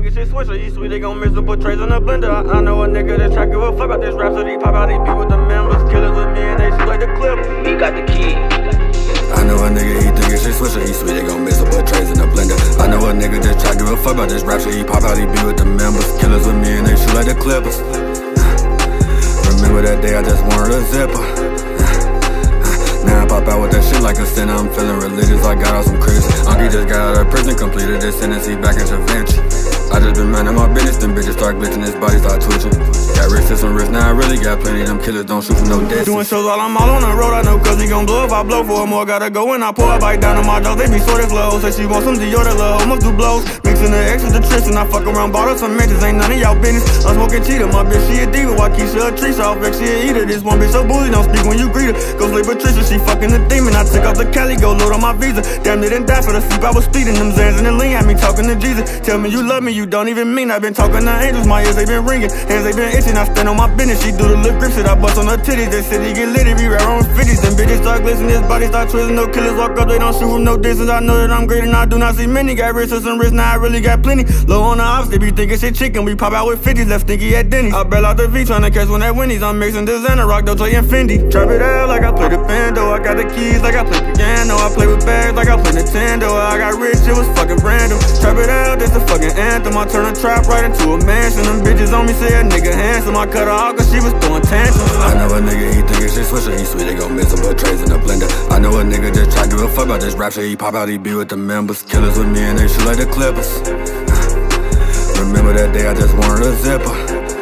thinking shit switcher. He sweet, they gon' mix and put trays in the blender. I know a nigga that try give a fuck about this rap, so he pop out, he be with the members. Killers with me and they shoot like the clip. He got the key. I know a nigga, he thinkin' shit switcher. He sweet, they gon' mix and put trays in the blender. I know a nigga that try give a fuck about this rap, so he pop out, he be with the members. Killers with me and they shoot like the clippers. Remember that day I just wanted a zipper. Now I pop out with that shit like a sinner. I'm feeling religious, I got out some critics. Uncle just got out of prison, completed his sentence, he back in Givenchy. I just been minding my business, them bitches start glitching, his body start twitching. Got rich to some risk, now I really got plenty. Them killers don't shoot from no distance. Doing shows while I'm all on the road, I know cause he gon' blow. If I blow for more, gotta go and I pour a bite down on my jaws. They be sorta slow, say she wants some Dior, that little hoe must do blows. Mixing the X with the tricks and I fuck around, bought her some mentions, ain't none of y'all business. I'm smoking cheetah, my bitch she a diva, why Keisha a tree, South X she a eater. This one bitch so boozy, don't speak when you greet her. Go slay Patricia, she fucking the demon. I took off the Cali, go load on my visa. Damn, they didn't die for the sleep, I was speeding. Them Zans and the lean had me talking to Jesus. Tell me you love me, you don't even mean. I've been talking to angels, my ears they been ringing, hands they been itching. I stand on my business, she do the lip grip shit, I bust on her titties. They said he get lit, he be right on 50s. Them bitches start glistening, his body start twisting. No killers walk up, they don't shoot from no distance. I know that I'm great and I do not see many. Got rich to some rich, now I really got plenty. Low on the ops, they be thinking shit chicken. We pop out with 50s, left stinky at Denny's. I bail out the V, tryna catch one at Wendy's. I'm mixing designer, rock, Dolce and Fendi. Trap it out like I play the bando. I got the keys like I play piano. I play with bags like I play Nintendo. I got rich, it was fucking random. Trap it out, this the fucking anthem. I turn a trap right into a mansion. Them bitches on me say a nigga handsome. I cut her off cause she was throwing tantrums. I know a nigga, he thinkin' shit switcher. He sweet, they gon' mix and put trays in the blender. I know a nigga just try give a fuck about this rap shit. He pop out, he be with the members. Killers with me and they shoot like the clippers. Remember that day I just wanted a zipper.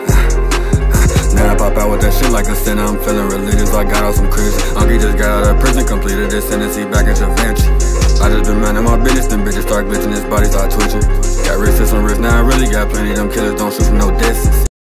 Now I pop out with that shit like a sinner. I'm feeling religious, I got out some critics. Uncle just got out of prison, completed his sentence, he back in Givenchy. I just been minding my business, them bitches start glitching, his body start twitching. Got rich to some risk, now I really got plenty. Them killers don't shoot from no distance.